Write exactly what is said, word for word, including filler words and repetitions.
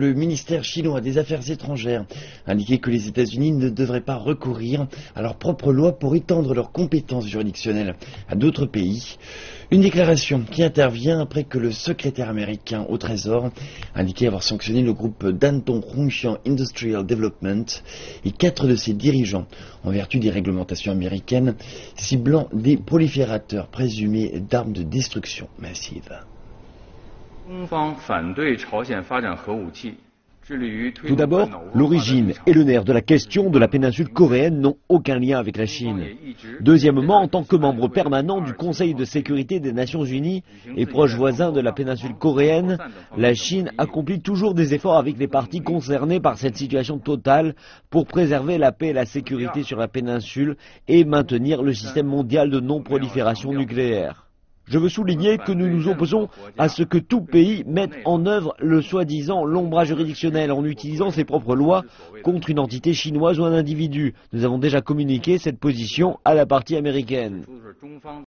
Le ministère chinois des Affaires étrangères a indiqué que les États-Unis ne devraient pas recourir à leurs propres lois pour étendre leurs compétences juridictionnelles à d'autres pays. Une déclaration qui intervient après que le secrétaire américain au Trésor a indiqué avoir sanctionné le groupe Danton Hongxiang Industrial Development et quatre de ses dirigeants en vertu des réglementations américaines ciblant des proliférateurs présumés d'armes de destruction massive. Tout d'abord, l'origine et le nerf de la question de la péninsule coréenne n'ont aucun lien avec la Chine. Deuxièmement, en tant que membre permanent du Conseil de sécurité des Nations Unies et proche voisin de la péninsule coréenne, la Chine accomplit toujours des efforts avec les parties concernées par cette situation totale pour préserver la paix et la sécurité sur la péninsule et maintenir le système mondial de non-prolifération nucléaire. Je veux souligner que nous nous opposons à ce que tout pays mette en œuvre le soi-disant l'ombrage juridictionnel en utilisant ses propres lois contre une entité chinoise ou un individu. Nous avons déjà communiqué cette position à la partie américaine.